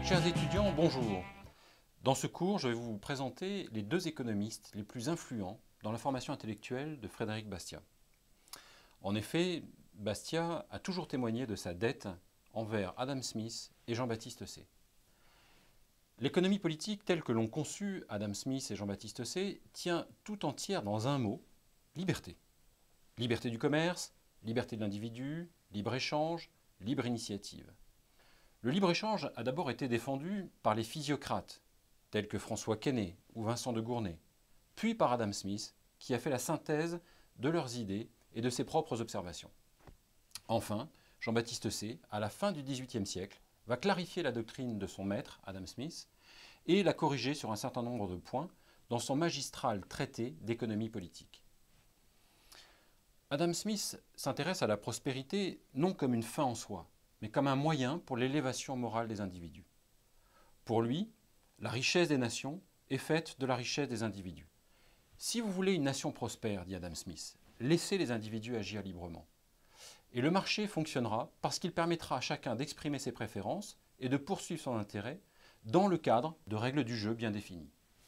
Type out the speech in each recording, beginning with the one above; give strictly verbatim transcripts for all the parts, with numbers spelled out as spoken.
Chers étudiants, bonjour. Dans ce cours, je vais vous présenter les deux économistes les plus influents dans la formation intellectuelle de Frédéric Bastiat. En effet, Bastiat a toujours témoigné de sa dette envers Adam Smith et Jean-Baptiste Say. L'économie politique telle que l'ont conçue Adam Smith et Jean-Baptiste Say tient tout entière dans un mot, liberté. Liberté du commerce, liberté de l'individu, libre-échange, libre initiative. Le libre-échange a d'abord été défendu par les physiocrates, tels que François Quesnay ou Vincent de Gournay, puis par Adam Smith, qui a fait la synthèse de leurs idées et de ses propres observations. Enfin, Jean-Baptiste Say, à la fin du dix-huitième siècle, va clarifier la doctrine de son maître, Adam Smith, et la corriger sur un certain nombre de points dans son magistral traité d'économie politique. Adam Smith s'intéresse à la prospérité non comme une fin en soi, mais comme un moyen pour l'élévation morale des individus. Pour lui, la richesse des nations est faite de la richesse des individus. Si vous voulez une nation prospère, dit Adam Smith, laissez les individus agir librement. Et le marché fonctionnera parce qu'il permettra à chacun d'exprimer ses préférences et de poursuivre son intérêt dans le cadre de règles du jeu bien définies.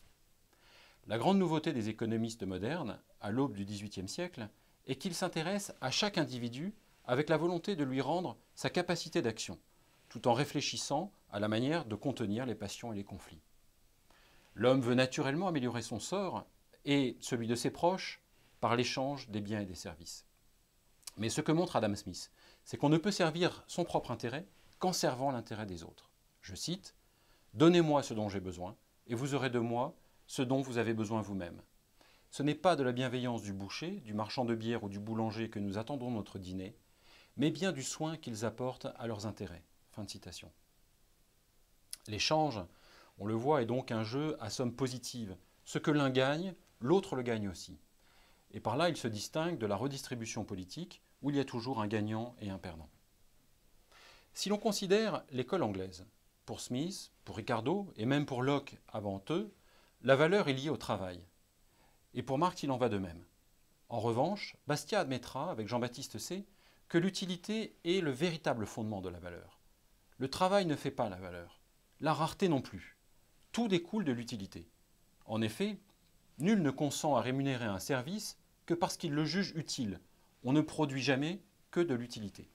La grande nouveauté des économistes modernes, à l'aube du dix-huitième siècle, est qu'ils s'intéressent à chaque individu avec la volonté de lui rendre sa capacité d'action, tout en réfléchissant à la manière de contenir les passions et les conflits. L'homme veut naturellement améliorer son sort et celui de ses proches par l'échange des biens et des services. Mais ce que montre Adam Smith, c'est qu'on ne peut servir son propre intérêt qu'en servant l'intérêt des autres. Je cite « Donnez-moi ce dont j'ai besoin, et vous aurez de moi ce dont vous avez besoin vous-même. Ce n'est pas de la bienveillance du boucher, du marchand de bière ou du boulanger que nous attendons notre dîner, mais bien du soin qu'ils apportent à leurs intérêts. » Fin de citation. L'échange, on le voit, est donc un jeu à somme positive. Ce que l'un gagne, l'autre le gagne aussi. Et par là, il se distingue de la redistribution politique, où il y a toujours un gagnant et un perdant. Si l'on considère l'école anglaise, pour Smith, pour Ricardo, et même pour Locke avant eux, la valeur est liée au travail. Et pour Marx, il en va de même. En revanche, Bastiat admettra, avec Jean-Baptiste Say, que l'utilité est le véritable fondement de la valeur. Le travail ne fait pas la valeur, la rareté non plus. Tout découle de l'utilité. En effet, nul ne consent à rémunérer un service que parce qu'il le juge utile. On ne produit jamais que de l'utilité.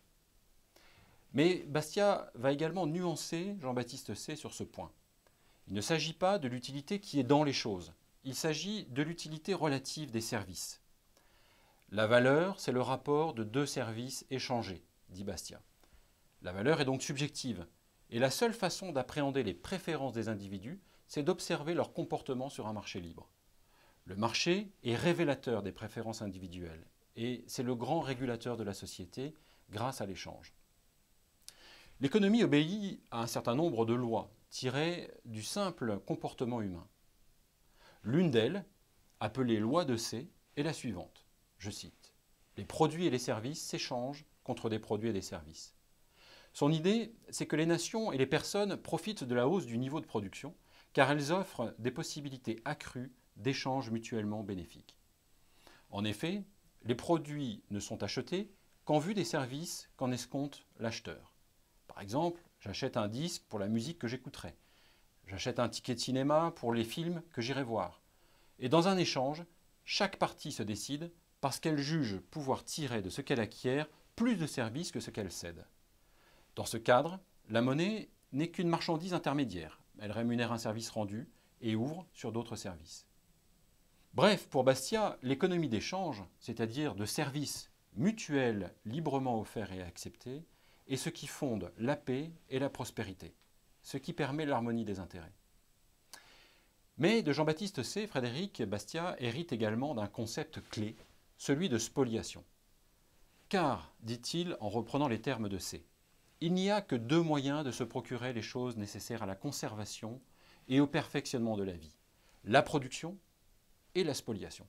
Mais Bastiat va également nuancer Jean-Baptiste Say sur ce point. Il ne s'agit pas de l'utilité qui est dans les choses, il s'agit de l'utilité relative des services. La valeur, c'est le rapport de deux services échangés, dit Bastiat. La valeur est donc subjective, et la seule façon d'appréhender les préférences des individus, c'est d'observer leur comportement sur un marché libre. Le marché est révélateur des préférences individuelles, et c'est le grand régulateur de la société grâce à l'échange. L'économie obéit à un certain nombre de lois tirées du simple comportement humain. L'une d'elles, appelée loi de Say, est la suivante. Je cite, « Les produits et les services s'échangent contre des produits et des services. » Son idée, c'est que les nations et les personnes profitent de la hausse du niveau de production, car elles offrent des possibilités accrues d'échanges mutuellement bénéfiques. En effet, les produits ne sont achetés qu'en vue des services qu'en escompte l'acheteur. Par exemple, j'achète un disque pour la musique que j'écouterai. J'achète un ticket de cinéma pour les films que j'irai voir. Et dans un échange, chaque partie se décide parce qu'elle juge pouvoir tirer de ce qu'elle acquiert plus de services que ce qu'elle cède. Dans ce cadre, la monnaie n'est qu'une marchandise intermédiaire. Elle rémunère un service rendu et ouvre sur d'autres services. Bref, pour Bastiat, l'économie d'échange, c'est-à-dire de services mutuels librement offerts et acceptés, est ce qui fonde la paix et la prospérité, ce qui permet l'harmonie des intérêts. Mais de Jean-Baptiste Say, Frédéric Bastiat hérite également d'un concept clé, celui de spoliation. Car, dit-il en reprenant les termes de Say, il n'y a que deux moyens de se procurer les choses nécessaires à la conservation et au perfectionnement de la vie, la production et la spoliation.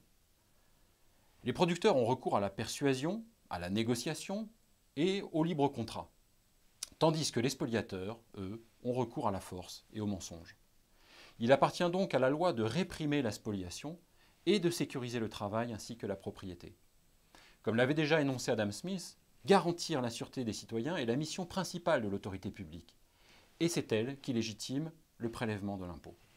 Les producteurs ont recours à la persuasion, à la négociation et au libre contrat, tandis que les spoliateurs, eux, ont recours à la force et au mensonge. Il appartient donc à la loi de réprimer la spoliation et de sécuriser le travail ainsi que la propriété. Comme l'avait déjà énoncé Adam Smith, garantir la sûreté des citoyens est la mission principale de l'autorité publique. et c'est elle qui légitime le prélèvement de l'impôt.